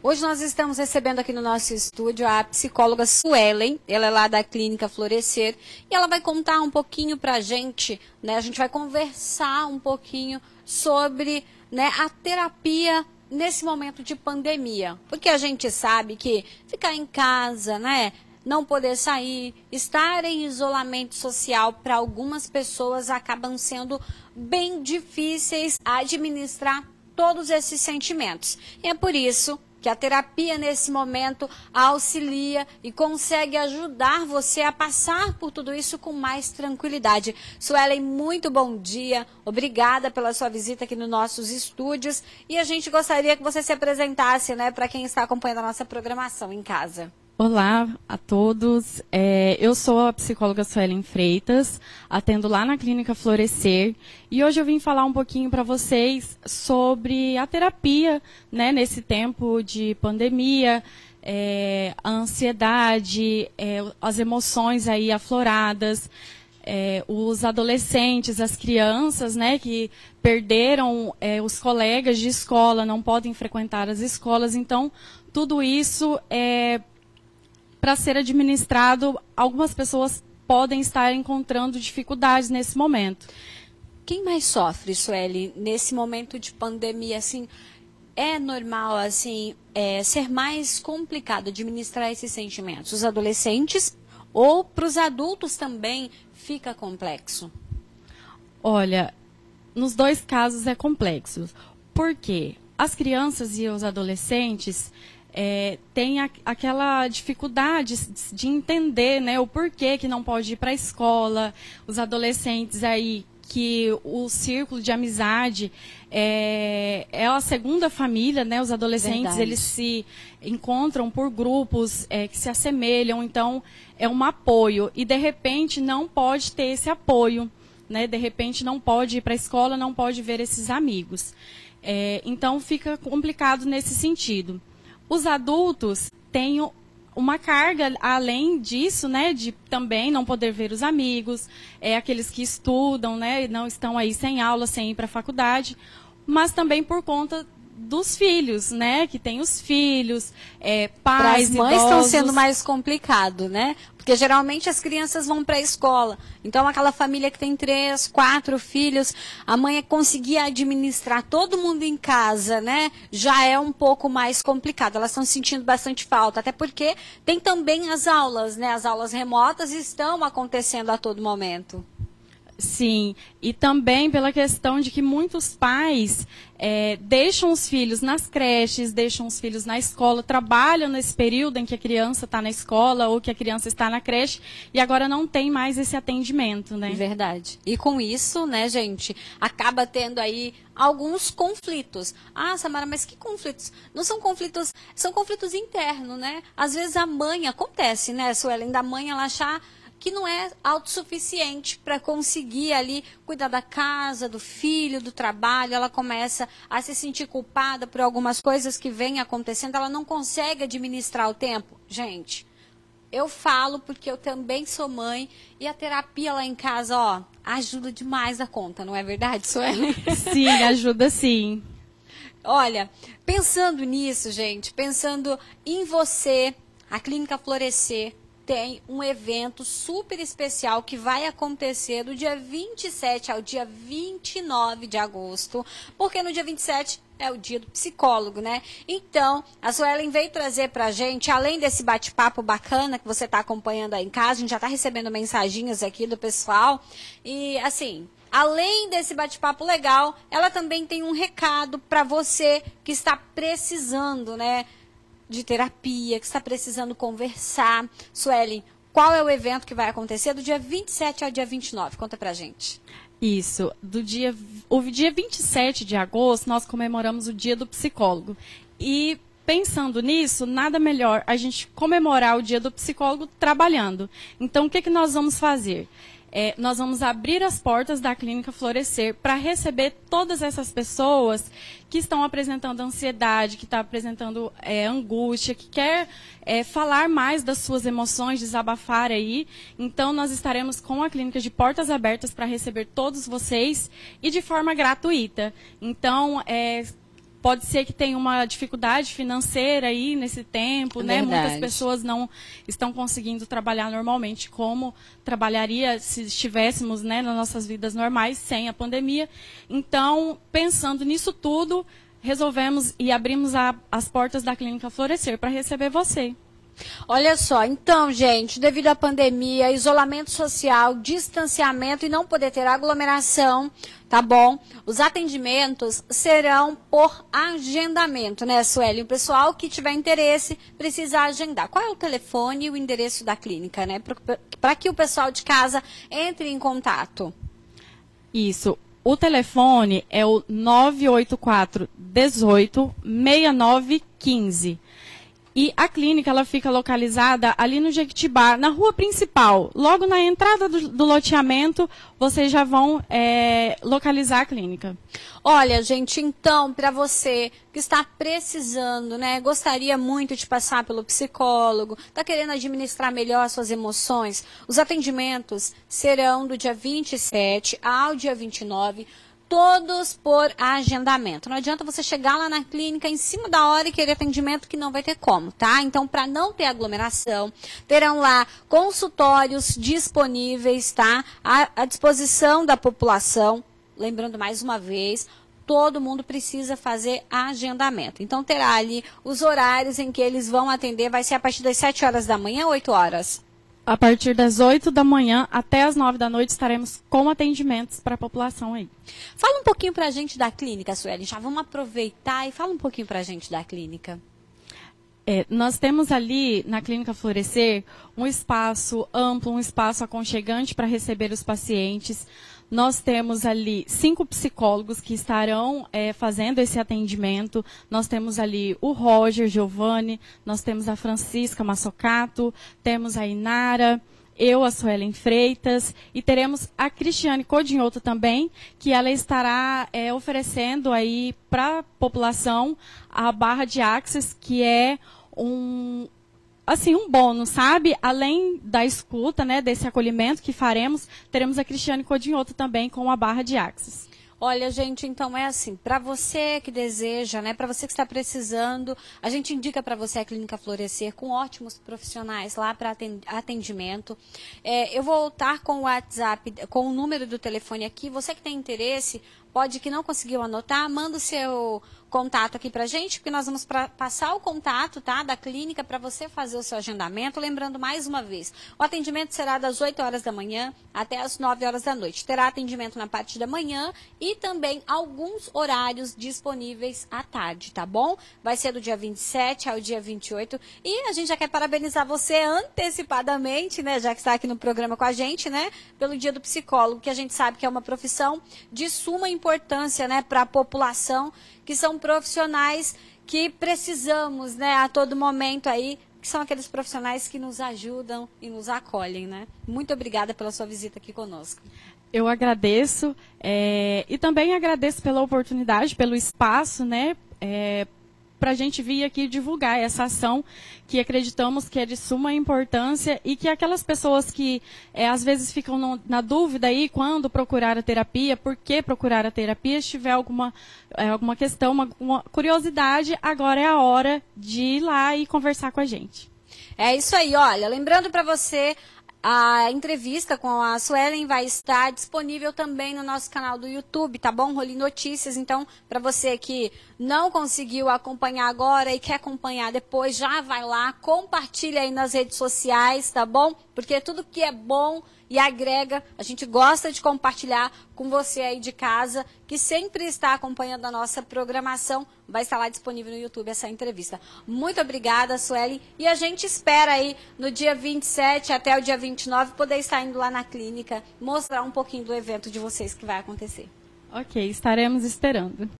Hoje nós estamos recebendo aqui no nosso estúdio a psicóloga Suelen, ela é lá da Clínica Florescer, e ela vai contar um pouquinho pra gente, né? A gente vai conversar um pouquinho sobre, né, a terapia nesse momento de pandemia. Porque a gente sabe que ficar em casa, né, não poder sair, estar em isolamento social para algumas pessoas acabam sendo bem difíceis administrar todos esses sentimentos. E é por isso que a terapia nesse momento auxilia e consegue ajudar você a passar por tudo isso com mais tranquilidade. Suelen, muito bom dia, obrigada pela sua visita aqui nos nossos estúdios e a gente gostaria que você se apresentasse, né, para quem está acompanhando a nossa programação em casa. Olá a todos, eu sou a psicóloga Suelen Freitas, atendo lá na Clínica Florescer e hoje eu vim falar um pouquinho para vocês sobre a terapia, né, nesse tempo de pandemia, a ansiedade, as emoções aí afloradas, os adolescentes, as crianças, né, que perderam os colegas de escola, não podem frequentar as escolas, então tudo isso para ser administrado, algumas pessoas podem estar encontrando dificuldades nesse momento. Quem mais sofre, Suelen, nesse momento de pandemia? Assim, é normal assim, ser mais complicado administrar esses sentimentos? Os adolescentes ou para os adultos também fica complexo? Olha, nos dois casos é complexo. Por quê? As crianças e os adolescentes tem aquela dificuldade de entender, né, o porquê que não pode ir para a escola, os adolescentes aí que o círculo de amizade é a segunda família, né, os adolescentes. Verdade. Eles se encontram por grupos que se assemelham, então é um apoio e de repente não pode ter esse apoio, né, de repente não pode ir para a escola, não pode ver esses amigos, então fica complicado nesse sentido. Os adultos têm uma carga, além disso, né, de também não poder ver os amigos, aqueles que estudam, né, não estão aí sem aula, sem ir para a faculdade, mas também por conta dos filhos, né, que tem os filhos, pais, as mães idosos. Estão sendo mais complicado, né? Porque geralmente as crianças vão para a escola. Então aquela família que tem 3, 4 filhos, a mãe conseguir administrar todo mundo em casa, né? Já é um pouco mais complicado. Elas estão sentindo bastante falta, até porque tem também as aulas, né? As aulas remotas estão acontecendo a todo momento. Sim, e também pela questão de que muitos pais deixam os filhos nas creches, deixam os filhos na escola, trabalham nesse período em que a criança está na escola ou que a criança está na creche e agora não tem mais esse atendimento, né? Verdade. E com isso, né, gente, acaba tendo aí alguns conflitos. Ah, Samara, mas que conflitos? Não são conflitos, são conflitos internos, né? Às vezes a mãe, acontece, né, Suelen, da mãe ela achar que não é autossuficiente para conseguir ali cuidar da casa, do filho, do trabalho. Ela começa a se sentir culpada por algumas coisas que vêm acontecendo. Ela não consegue administrar o tempo. Gente, eu falo porque eu também sou mãe e a terapia lá em casa, ó, ajuda demais a conta, não é verdade, Suelen? Sim, ajuda sim. Olha, pensando nisso, gente, pensando em você, a Clínica Florescer tem um evento super especial que vai acontecer do dia 27 ao dia 29 de agosto, porque no dia 27 é o dia do psicólogo, né? Então, a Suelen veio trazer pra gente, além desse bate-papo bacana que você está acompanhando aí em casa, a gente já está recebendo mensaginhas aqui do pessoal, e assim, além desse bate-papo legal, ela também tem um recado para você que está precisando, né, de terapia, que está precisando conversar. Suelen, qual é o evento que vai acontecer do dia 27 ao dia 29? Conta pra gente. Isso, o dia 27 de agosto nós comemoramos o dia do psicólogo. E pensando nisso, nada melhor a gente comemorar o dia do psicólogo trabalhando. Então o que nós vamos fazer? Nós vamos abrir as portas da Clínica Florescer para receber todas essas pessoas que estão apresentando ansiedade, que estão apresentando angústia, que quer falar mais das suas emoções, desabafar aí. Então, nós estaremos com a clínica de portas abertas para receber todos vocês e de forma gratuita. Então, Pode ser que tenha uma dificuldade financeira aí nesse tempo, né? Muitas pessoas não estão conseguindo trabalhar normalmente como trabalharia se estivéssemos, né, nas nossas vidas normais, sem a pandemia. Então, pensando nisso tudo, resolvemos e abrimos as portas da Clínica Florescer para receber você. Olha só, então, gente, devido à pandemia, isolamento social, distanciamento e não poder ter aglomeração, tá bom? Os atendimentos serão por agendamento, né, Sueli? O pessoal que tiver interesse precisa agendar. Qual é o telefone e o endereço da clínica, né? Para que o pessoal de casa entre em contato. Isso. O telefone é o 984 18 69 15. E a clínica, ela fica localizada ali no Jequitibá, na rua principal. Logo na entrada do loteamento, vocês já vão localizar a clínica. Olha, gente, então, para você que está precisando, né, gostaria muito de passar pelo psicólogo, está querendo administrar melhor suas emoções, os atendimentos serão do dia 27 ao dia 29, todos por agendamento. Não adianta você chegar lá na clínica em cima da hora e querer atendimento que não vai ter como, tá? Então, para não ter aglomeração, terão lá consultórios disponíveis, tá? À disposição da população. Lembrando mais uma vez, todo mundo precisa fazer agendamento. Então, terá ali os horários em que eles vão atender. Vai ser a partir das 7 horas da manhã, 8 horas? A partir das 8 da manhã até as 9 da noite estaremos com atendimentos para a população aí. Fala um pouquinho para a gente da clínica, Sueli. Já vamos aproveitar e fala um pouquinho para a gente da clínica. Nós temos ali na Clínica Florescer um espaço amplo, um espaço aconchegante para receber os pacientes. Nós temos ali 5 psicólogos que estarão fazendo esse atendimento. Nós temos ali o Roger Giovanni, nós temos a Francisca Massocato, temos a Inara, eu, a Suelen Freitas, e teremos a Cristiane Codinhoto também, que ela estará oferecendo aí para a população a barra de Axis, que é um bônus, sabe? Além da escuta, né, desse acolhimento que faremos, teremos a Cristiane Codinhoto também com a barra de Axis. Olha, gente, então é assim, para você que deseja, né, para você que está precisando, a gente indica para você a Clínica Florescer com ótimos profissionais lá para atendimento. Eu vou estar com o WhatsApp, com o número do telefone aqui. Você que tem interesse, pode que não conseguiu anotar, manda o seu contato aqui pra gente, porque nós vamos passar o contato, tá, da clínica para você fazer o seu agendamento. Lembrando mais uma vez, o atendimento será das 8 horas da manhã até as 9 horas da noite. Terá atendimento na parte da manhã e também alguns horários disponíveis à tarde, tá bom? Vai ser do dia 27 ao dia 28 e a gente já quer parabenizar você antecipadamente, né, já que está aqui no programa com a gente, né, pelo Dia do Psicólogo, que a gente sabe que é uma profissão de suma importância, né, para a população, que são profissionais que precisamos, né, a todo momento aí, que são aqueles profissionais que nos ajudam e nos acolhem, né? Muito obrigada pela sua visita aqui conosco. Eu agradeço e também agradeço pela oportunidade, pelo espaço, né, para a gente vir aqui divulgar essa ação que acreditamos que é de suma importância e que aquelas pessoas que às vezes ficam na dúvida aí quando procurar a terapia, por que procurar a terapia, se tiver alguma questão, uma curiosidade, agora é a hora de ir lá e conversar com a gente. É isso aí, olha, lembrando para você, a entrevista com a Suelen vai estar disponível também no nosso canal do YouTube, tá bom? Rolim Notícias. Então, para você que não conseguiu acompanhar agora e quer acompanhar depois, já vai lá, compartilha aí nas redes sociais, tá bom? Porque tudo que é bom e agrega, a gente gosta de compartilhar com você aí de casa, que sempre está acompanhando a nossa programação. Vai estar lá disponível no YouTube essa entrevista. Muito obrigada, Sueli. E a gente espera aí no dia 27 até o dia 29 poder estar indo lá na clínica, mostrar um pouquinho do evento de vocês que vai acontecer. Ok, estaremos esperando.